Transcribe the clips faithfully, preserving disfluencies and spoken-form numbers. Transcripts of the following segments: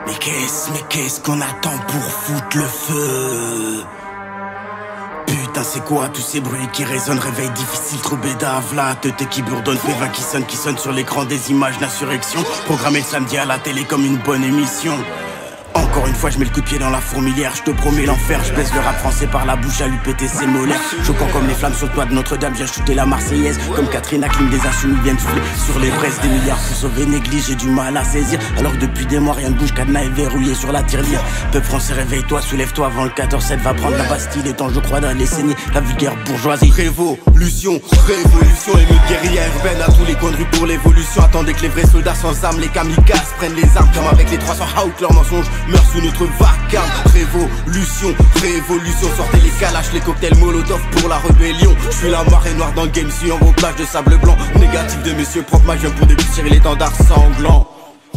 Mais qu'est-ce, mais qu'est-ce qu'on attend pour foutre le feu? Putain c'est quoi tous ces bruits qui résonnent? Réveil difficile, trop bédave là, teuté qui bourdonne, P vingt qui sonne, qui sonne sur l'écran, des images d'insurrection. Programmé le samedi à la télé comme une bonne émission. Encore une fois je mets le coup de pied dans la fourmilière, je te promets l'enfer, je baisse le rap français par la bouche à lui péter ses molaires. Choquant comme les flammes sur le toit de Notre-Dame, viens shooter la Marseillaise. Comme Catherine Acline, des insoumis viennent souffler sur les braises. Des milliards pour sauver néglige, j'ai du mal à saisir. Alors que depuis des mois rien ne bouge, cadenas est verrouillé sur la tirelire. Peuple français réveille-toi, soulève-toi avant le quatorze sept va prendre la Bastille. Les temps je crois d'aller saigner la vulgaire bourgeoisie. Révolution, révolution, émeute guérilla urbaine à tous les coins de rue pour l'évolution. Attendez que les vrais soldats sans âme, les kamikazes prennent les armes. Comme avec les trois cents out, leurs mensonges meurent sous notre vacarme. Révolution, révolution, sortez les calaches, les cocktails molotov pour la rébellion. Je suis la marée noire dans le game, suis en vos plages de sable blanc. Négatif de monsieur prof, ma jeune pour dépoussiérer les l'étendard sanglant.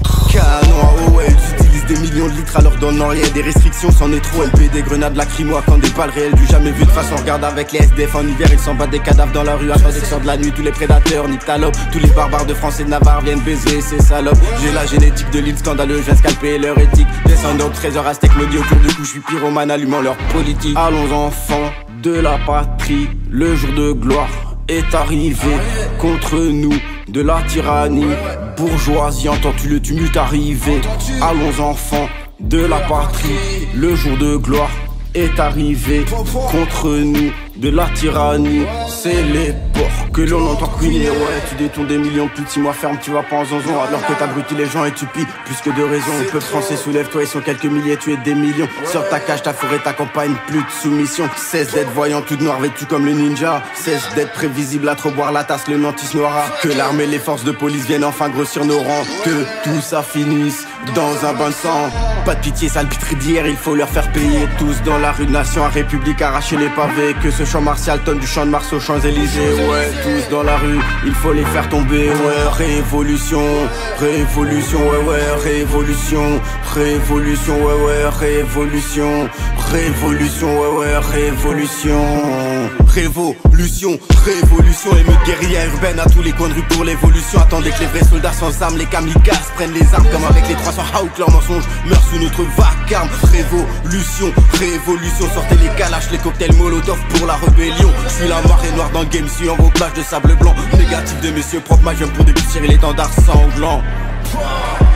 Canon à O L, j'utilise des millions de litres à leur donnant rien. Des restrictions, c'en est trop. L P, des grenades, lacrymo, quand des balles réelles du jamais vu de façon. Regarde avec les S D F en hiver, ils s'en battent des cadavres dans la rue. Attendez que sort de la nuit, tous les prédateurs, nique ta lobe. Tous les barbares de France et de Navarre viennent baiser ces salopes. J'ai la génétique de l'île scandaleuse, je viens scalper leur éthique. Descendant de trésor aztèque, maudit autour du cou, je suis pyromane allumant leur politique. Allons enfants de la patrie, le jour de gloire est arrivé contre nous. De la tyrannie, bourgeoisie, entends-tu le tumulte arriver? Allons enfants de la patrie, le jour de gloire est arrivé contre nous. De la tyrannie, c'est les porcs que l'on entend couiner. Ouais, tu détournes des millions de plus de six mois ferme, tu vas pas en zonzon. Alors que t'abrutis les gens et tu pilles plus que de raison. Le peuple français soulève-toi, ils sont quelques milliers, tu es des millions. Sors ta cage, ta forêt, ta campagne, plus de soumission. Cesse d'être voyant, tout noir vêtu comme le ninja. Cesse d'être prévisible à trop boire la tasse, le nantis noira. Que l'armée et les forces de police viennent enfin grossir nos rangs. Que tout ça finisse dans un bain de sang. Pas de pitié, sale pitrerie d'hier, il faut leur faire payer. Tous dans la rue de nation, à République, arracher les pavés. Que ce champ martial tonne du champ de Mars aux Champs-Élysées. Ouais, tous dans la rue, il faut les faire tomber. Ouais, révolution, révolution, ouais, ouais, révolution, révolution, ouais, ouais, révolution, révolution, ouais, ouais, révolution, révolution, révolution, émeute guérilla urbaine à tous les coins de rue pour l'évolution. Attendez que les vrais soldats sans armes, les kamikazes prennent les armes. Comme avec les trois cents out, leurs mensonges meurent sous notre vacarme. Révolution, révolution, sortez les calaches, les cocktails molotov pour la rébellion. Je suis la marée noire dans le game, suis en vos plages de sable blanc. Négatif de messieurs propres, ma jeune pour dépoussiérer l'étendard sanglant.